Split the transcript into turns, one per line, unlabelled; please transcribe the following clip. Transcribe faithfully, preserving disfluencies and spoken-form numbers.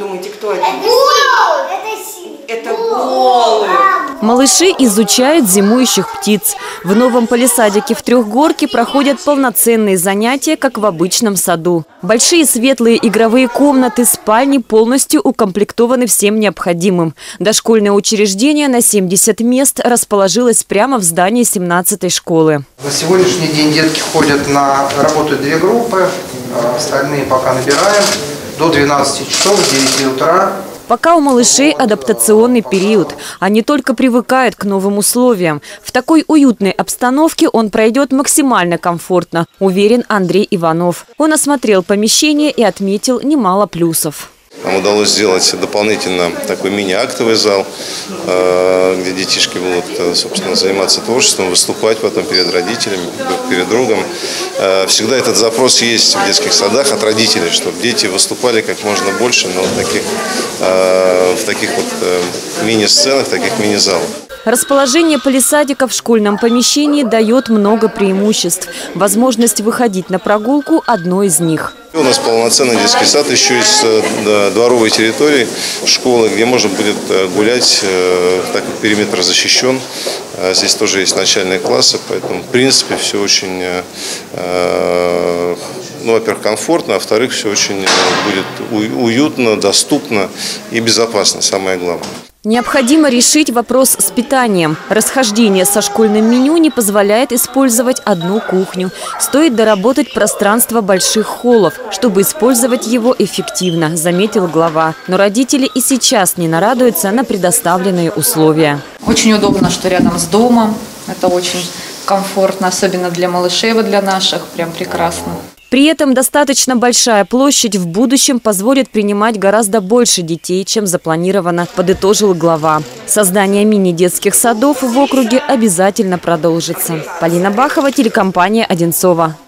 думаете, кто это?
Это
голубь.
Малыши изучают зимующих птиц. В новом палисадике в Трехгорке проходят полноценные занятия, как в обычном саду. Большие светлые игровые комнаты, спальни полностью укомплектованы всем необходимым. Дошкольное учреждение на семьдесят мест расположилось прямо в здании семнадцатой школы.
На сегодняшний день детки ходят на, работают две группы, остальные пока набираем до двенадцати часов, с девяти утра.
Пока у малышей адаптационный период. Они только привыкают к новым условиям. В такой уютной обстановке он пройдет максимально комфортно, уверен Андрей Иванов. Он осмотрел помещение и отметил немало плюсов.
Нам удалось сделать дополнительно такой мини-актовый зал, где детишки будут, собственно, заниматься творчеством, выступать потом перед родителями, перед другом. Всегда этот запрос есть в детских садах от родителей, чтобы дети выступали как можно больше, но в таких, в таких вот мини-сценах, таких мини-залах.
Расположение палисадика в школьном помещении дает много преимуществ. Возможность выходить на прогулку – одно из них.
У нас полноценный детский сад еще из дворовой территории школы, где можно будет гулять, так как периметр защищен. Здесь тоже есть начальные классы, поэтому в принципе все очень, ну, во-первых, комфортно, а во-вторых, все очень будет уютно, доступно и безопасно, самое главное.
Необходимо решить вопрос с питанием. Расхождение со школьным меню не позволяет использовать одну кухню. Стоит доработать пространство больших холлов, чтобы использовать его эффективно, заметил глава. Но родители и сейчас не нарадуются на предоставленные условия.
Очень удобно, что рядом с домом. Это очень комфортно, особенно для малышей, вот для наших. Прям прекрасно.
При этом достаточно большая площадь в будущем позволит принимать гораздо больше детей, чем запланировано, подытожил глава. Создание мини-детских садов в округе обязательно продолжится. Полина Бахова, телекомпания «Одинцова».